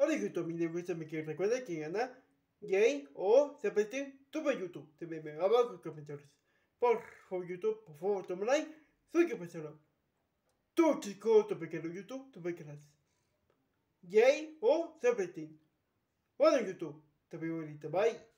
Hola YouTube, mi nombre es que recuerda que gana Gay o serpentin, tuve YouTube, te me abajo en comentarios. Por favor YouTube, por favor toma like, soy que pasará. Tu chico, tu pequeño YouTube, tu pequeño. Gay o serpentin. Bueno YouTube, te veo ahorita, bye.